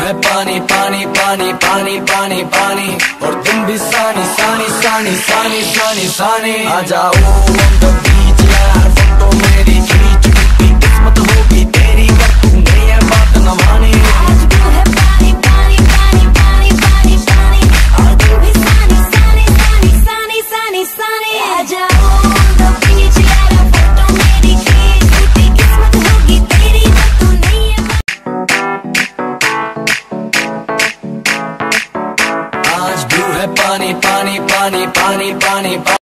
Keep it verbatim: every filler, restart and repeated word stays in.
है पानी पानी पानी पानी पानी पानी, और तुम भी सानी सानी सानी सानी सानी सानी। आ जाओ on the beach यार, फोटो मेरी खींच, कितनी किस्मत होगी तेरी कर तू नहीं है बात न मानी। आज तू है पानी पानी पानी पानी पानी पानी, और तू भी सानी सानी सानी सानी सानी सानी। आ जाओ on the beach यार, फोटो मेरी खींच, कितनी किस्मत होगी तेरी कर तू नहीं है। आज ब्लू है पानी पानी पानी पानी पानी पानी।